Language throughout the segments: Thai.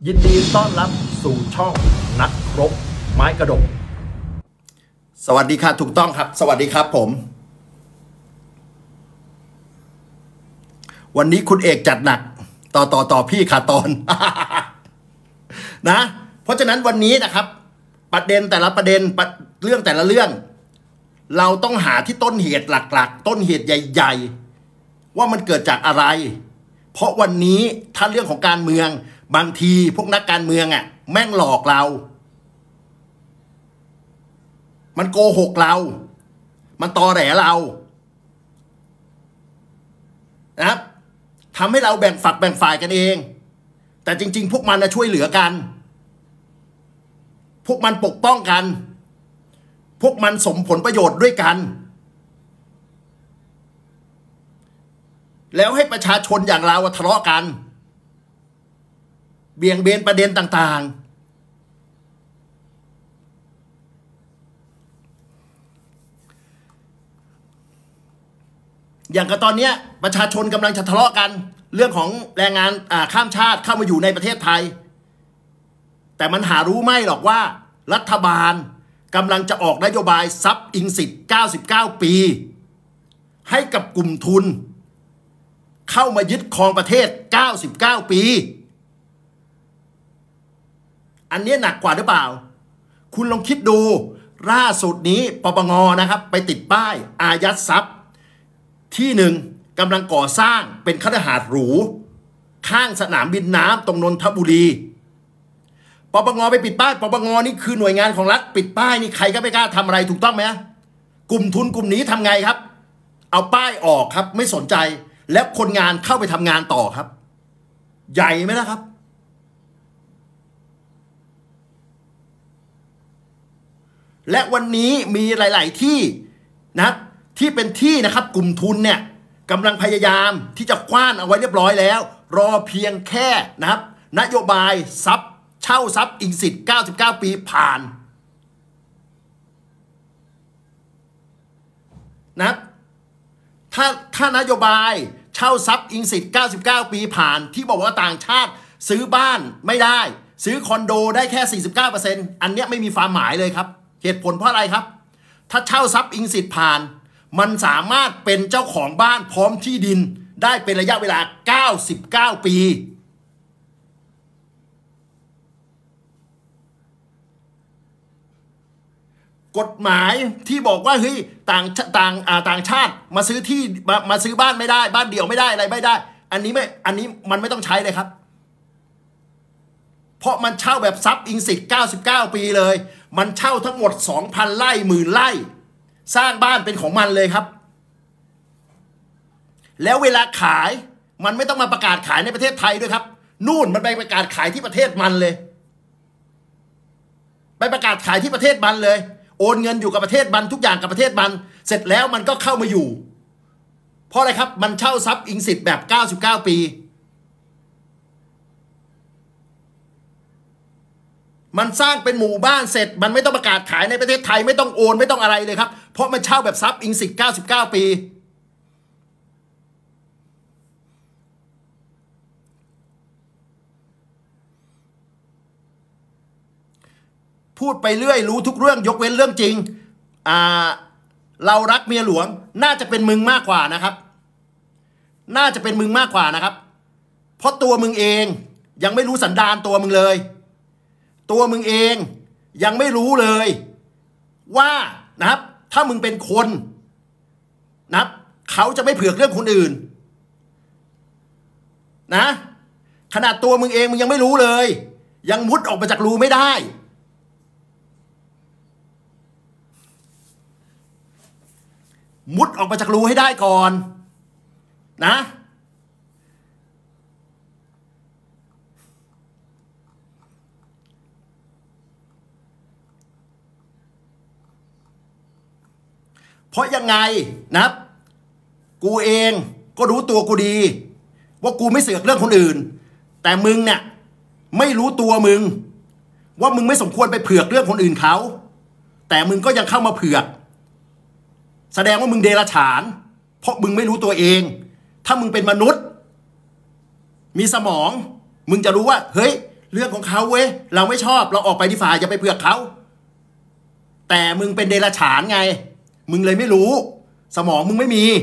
ยินดีต้อนรับสู่ช่องนักรบไม้กระดกสวัสดีค่ะถูกต้องครับสวัสดีครับผมวันนี้คุณเอกจัดหนักต่อพี่ขาตอน นะเพราะฉะนั้นวันนี้นะครับประเด็นแต่ละประเด็นเรื่องแต่ละเรื่องเราต้องหาที่ต้นเหตุหลักๆต้นเหตุใหญ่ๆว่ามันเกิดจากอะไรเพราะวันนี้ถ้าเรื่องของการเมืองบางทีพวกนักการเมืองแม่งหลอกเรามันโกหกเรามันตอแหลเรานะครับทำให้เราแบ่งฝักแบ่งฝ่ายกันเองแต่จริงๆพวกมันช่วยเหลือกันพวกมันปกป้องกันพวกมันสมผลประโยชน์ด้วยกันแล้วให้ประชาชนอย่างเราทะเลาะกันเบี่ยงเบนประเด็นต่างๆอย่างกับตอนนี้ประชาชนกำลังจะทะเลาะกันเรื่องของแรงงานข้ามชาติเข้ามาอยู่ในประเทศไทยแต่มันหารู้ไม่หรอกว่ารัฐบาลกำลังจะออกนโยบายซับอิงสิทธิ์99 ปีให้กับกลุ่มทุนเข้ามายึดครองประเทศ99 ปีอันนี้หนักกว่าหรือเปล่าคุณลองคิดดูล่าสุดนี้ปปงนะครับไปติดป้ายอายัดทรัพย์ที่หนึ่งกำลังก่อสร้างเป็นคฤหาสน์หรูข้างสนามบินน้ำตรงนนทบุรีปปงไปปิดป้ายปปงนี่คือหน่วยงานของรัฐปิดป้ายนี่ใครก็ไม่กล้าทำอะไรถูกต้องไหมกลุ่มทุนกลุ่มนี้ทำไงครับเอาป้ายออกครับไม่สนใจแล้วคนงานเข้าไปทำงานต่อครับใหญ่ไหมล่ะครับและวันนี้มีหลายๆที่นะที่เป็นที่นะครับกลุ่มทุนเนี่ยกำลังพยายามที่จะคว้านเอาไว้เรียบร้อยแล้วรอเพียงแค่นะครับนโยบายเช่าทรัพย์อิงสิทธิ์99 ปีผ่านนะครับถ้านโยบายเช่าทรัพย์อิงสิทธิ์99 ปีผ่านที่บอกว่าต่างชาติซื้อบ้านไม่ได้ซื้อคอนโดได้แค่ 49% อันเนี้ยไม่มีความหมายเลยครับเหตุผลเพราะอะไรครับถ้าเช่าทรัพย์อิงสิทธิ์ผ่านมันสามารถเป็นเจ้าของบ้านพร้อมที่ดินได้เป็นระยะเวลา99 ปีกฎหมายที่บอกว่าเฮ้ยต่างชาติมาซื้อที่มาซื้อบ้านไม่ได้บ้านเดี่ยวไม่ได้อะไรไม่ได้อันนี้มันไม่ต้องใช้เลยครับเพราะมันเช่าแบบทรัพย์อิงสิทธิ์99 ปีเลยมันเช่าทั้งหมด 2,000 ไร่10,000 ไร่สร้างบ้านเป็นของมันเลยครับแล้วเวลาขายมันไม่ต้องมาประกาศขายในประเทศไทยด้วยครับนู่นมันไปประกาศขายที่ประเทศมันเลยไปประกาศขายที่ประเทศมันเลยโอนเงินอยู่กับประเทศมันทุกอย่างกับประเทศมันเสร็จแล้วมันก็เข้ามาอยู่เพราะอะไรครับมันเช่าทรัพย์อิงสิทธิ์แบบ99 ปีมันสร้างเป็นหมู่บ้านเสร็จมันไม่ต้องประกาศขายในประเทศไทยไม่ต้องโอนไม่ต้องอะไรเลยครับเพราะมันเช่าแบบทรัพย์อิงสิทธิ์99 ปีพูดไปเรื่อยรู้ทุกเรื่องยกเว้นเรื่องจริงเรารักเมียหลวงน่าจะเป็นมึงมากกว่านะครับน่าจะเป็นมึงมากกว่านะครับเพราะตัวมึงเองยังไม่รู้สันดานตัวมึงเลยตัวมึงเองยังไม่รู้เลยว่านะครับถ้ามึงเป็นคนนะครับเขาจะไม่เผือกเรื่องคนอื่นนะขนาดตัวมึงเองมึงยังไม่รู้เลยยังมุดออกมาจากรูไม่ได้มุดออกมาจากรูให้ได้ก่อนนะเพราะยังไงนะครับกูเองก็รู้ตัวกูดีว่ากูไม่เสือกเรื่องคนอื่นแต่มึงเนี่ยไม่รู้ตัวมึงว่ามึงไม่สมควรไปเผือกเรื่องคนอื่นเขาแต่มึงก็ยังเข้ามาเผือกแสดงว่ามึงเดรัจฉานเพราะมึงไม่รู้ตัวเองถ้ามึงเป็นมนุษย์มีสมองมึงจะรู้ว่าเฮ้ยเรื่องของเขาเว้ยเราไม่ชอบเราออกไปดีฝ่าอย่าไปเผือกเขาแต่มึงเป็นเดรัจฉานไงมึงเลยไม่รู้สมองมึงไม่มี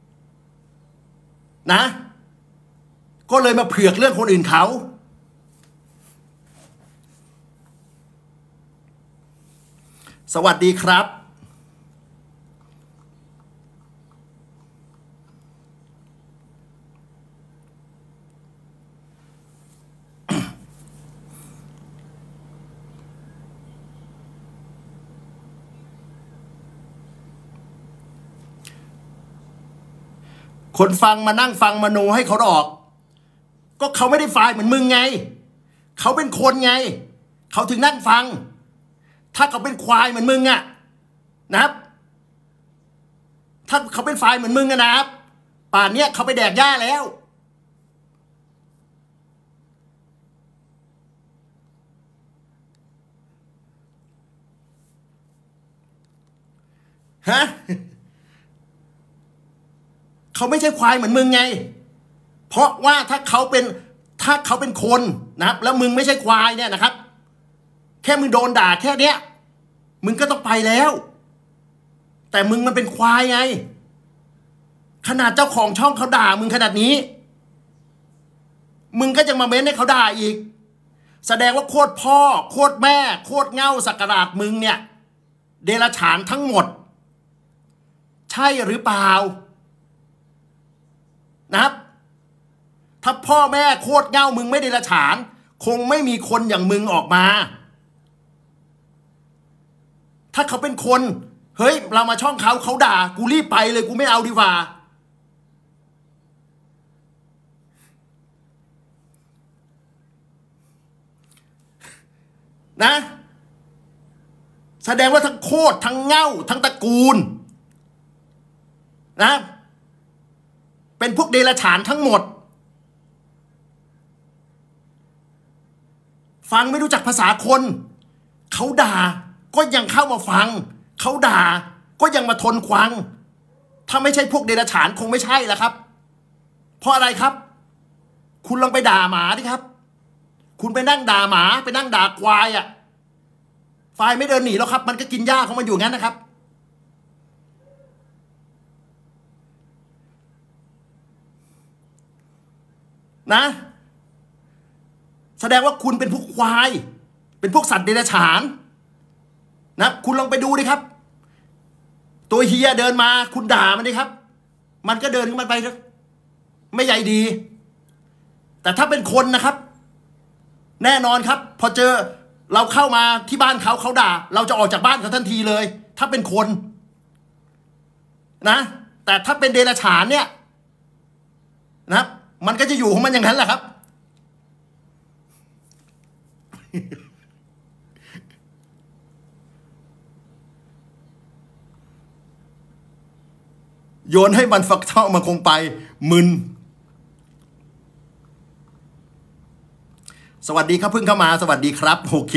นะก็เลยมาเผือกเรื่องคนอื่นเขาสวัสดีครับคนฟังมานั่งฟังมโนให้เขาออกก็เขาไม่ได้ฝ่ายเหมือนมึงไงเขาเป็นคนไงเขาถึงนั่งฟังถ้าเขาเป็นควายเหมือนมึงอะนะครับถ้าเขาเป็นฝ่ายเหมือนมึงอะนะครับป่านเนี้ยเขาไปแดกหญ้าแล้วฮะเขาไม่ใช่ควายเหมือนมึงไงเพราะว่าถ้าเขาเป็นคนนะครับแล้วมึงไม่ใช่ควายเนี่ยนะครับแค่มึงโดนด่าแค่เนี้ยมึงก็ต้องไปแล้วแต่มึงมันเป็นควายไงขนาดเจ้าของช่องเขาด่ามึงขนาดนี้มึงก็ยังมาเม้นให้เขาด่าอีกแสดงว่าโคตรพ่อโคตรแม่โคตรเง่าสักการะมึงเนี่ยเดรัจฉานทั้งหมดใช่หรือเปล่านะครับถ้าพ่อแม่โคตรเง่ามึงไม่เดรัจฉานคงไม่มีคนอย่างมึงออกมาถ้าเขาเป็นคนเฮ้ยเรามาช่องเขาด่ากูรีบไปเลยกูไม่เอาดีกว่านะแสดงว่าทั้งโคตรทั้งเง่าทั้งตระกูลนะเป็นพวกเดรัจฉานทั้งหมดฟังไม่รู้จักภาษาคนเขาด่าก็ยังเข้ามาฟังเขาด่าก็ยังมาทนฟังถ้าไม่ใช่พวกเดรัจฉานคงไม่ใช่ละครับเพราะอะไรครับคุณลองไปด่าหมาดิครับคุณไปนั่งด่าหมาไปนั่งด่าควายอ่ะควายไม่เดินหนีแล้วครับมันก็กินหญ้าของมันอยู่งั้นนะครับนะแสดงว่าคุณเป็นพวกควายเป็นพวกสัตว์เดรัจฉานนะคุณลองไปดูดิครับตัวเฮียเดินมาคุณด่ามันดิครับมันก็เดินขึ้นมันไปไม่ใหญ่ดีแต่ถ้าเป็นคนนะครับแน่นอนครับพอเจอเราเข้ามาที่บ้านเขาด่าเราจะออกจากบ้านเขาทันทีเลยถ้าเป็นคนนะแต่ถ้าเป็นเดรัจฉานเนี่ยนะครับมันก็จะอยู่ของมันอย่างนั้นแหละครับโยนให้มันฟักทองมันคงไปมึนสวัสดีครับเพิ่งเข้ามาสวัสดีครับโอเค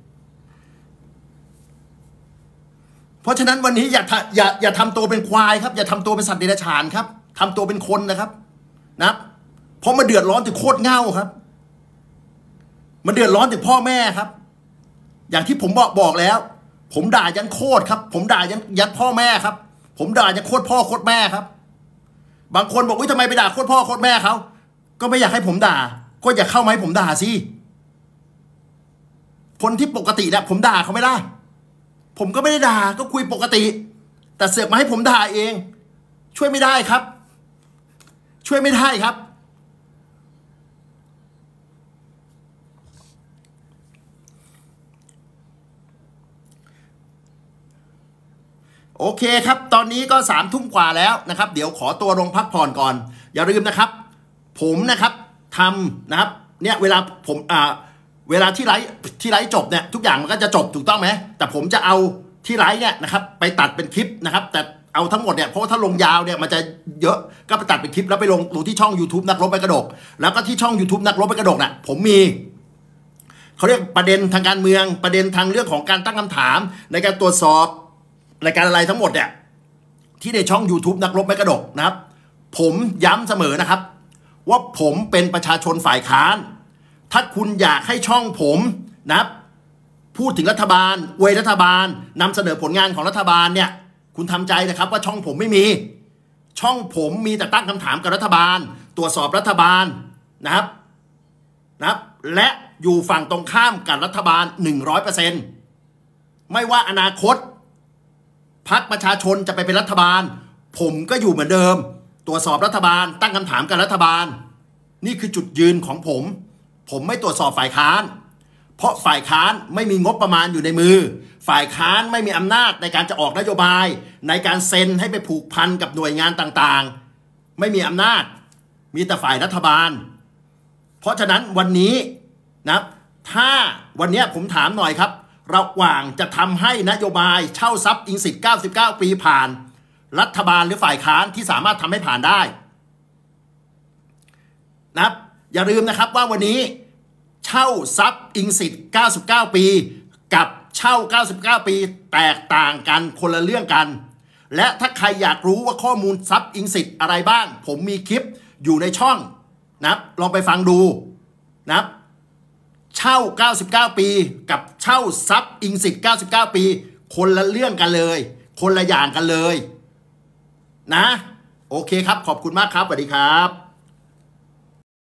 เพราะฉะนั้นวันนี้อย่าทำตัวเป็นควายครับอย่าทำตัวเป็นสัตว์เดรัจฉานครับทำตัวเป็นคนนะครับนะเพราะมันเดือดร้อนถึงโคตรเง่าครับมันเดือดร้อนถึงพ่อแม่ครับอย่างที่ผมบอกแล้วผมด่ายันโคตรครับผมด่ายันพ่อแม่ครับผมด่ายันโคตรพ่อโคตรแม่ครับบางคนบอกว่าทำไมไปด่าโคตรพ่อโคตรแม่เขาก็ไม่อยากให้ผมด่าก็อย่าเข้ามาให้ผมด่าสิคนที่ปกติเนี่ยผมด่าเขาไม่ได้ผมก็ไม่ได้ด่าก็คุยปกติแต่เสือกมาให้ผมด่าเองช่วยไม่ได้ครับช่วยไม่ได้ครับโอเคครับตอนนี้ก็3 ทุ่มกว่าแล้วนะครับเดี๋ยวขอตัวลงพักผ่อนก่อนอย่าลืมนะครับผมนะครับทำนะครับเนี่ยเวลาผมเวลาที่ไลฟ์จบเนี่ยทุกอย่างมันก็จะจบถูกต้องไหมแต่ผมจะเอาที่ไลฟ์เนี่ยนะครับไปตัดเป็นคลิปนะครับแต่เอาทั้งหมดเนี่ยเพราะว่าถ้าลงยาวเนี่ยมันจะเยอะก็ไปตัดเป็นคลิปแล้วไปลงที่ช่อง YouTube นักรบไปกระดกแล้วก็ที่ช่อง YouTube นักรบไปกระดกน่ะผมมีเขาเรียกประเด็นทางการเมืองประเด็นทางเรื่องของการตั้งคำถามในการตรวจสอบรายการอะไรทั้งหมดเนี่ยที่ในช่อง YouTube นักรบไม่กระดกนะครับผมย้ำเสมอนะครับว่าผมเป็นประชาชนฝ่ายค้านถ้าคุณอยากให้ช่องผมนะครับพูดถึงรัฐบาลอวยรัฐบาลนำเสนอผลงานของรัฐบาลเนี่ยคุณทำใจนะครับว่าช่องผมไม่มีช่องผมมีแต่ตั้งคำถามกับรัฐบาลตรวจสอบรัฐบาลนะครับและอยู่ฝั่งตรงข้ามกับรัฐบาล 100%ไม่ว่าอนาคตพรรคประชาชนจะไปเป็นรัฐบาลผมก็อยู่เหมือนเดิมตรวจสอบรัฐบาลตั้งคำถามกับรัฐบาลนี่คือจุดยืนของผมไม่ตรวจสอบฝ่ายค้านเพราะฝ่ายค้านไม่มีงบประมาณอยู่ในมือฝ่ายค้านไม่มีอำนาจในการจะออกนโยบายในการเซ็นให้ไปผูกพันกับหน่วยงานต่างๆไม่มีอำนาจมีแต่ฝ่ายรัฐบาลเพราะฉะนั้นวันนี้นะถ้าวันนี้ผมถามหน่อยครับระหว่างจะทำให้นโยบายเช่าทรัพย์อิงสิทธิ์99 ปีผ่านรัฐบาลหรือฝ่ายค้านที่สามารถทำให้ผ่านได้นะครับอย่าลืมนะครับว่าวันนี้เช่าทรัพย์อิงสิทธิ์99 ปีกับเช่า99 ปีแตกต่างกันคนละเรื่องกันและถ้าใครอยากรู้ว่าข้อมูลทรัพย์อิงสิทธิ์อะไรบ้างผมมีคลิปอยู่ในช่องนะครับลองไปฟังดูนะครับเช่า99 ปีกับเช่าทรัพย์อิงสิทธิ์99 ปีคนละเรื่องกันเลยคนละอย่างกันเลยนะโอเคครับขอบคุณมากครับสวัสดีครับ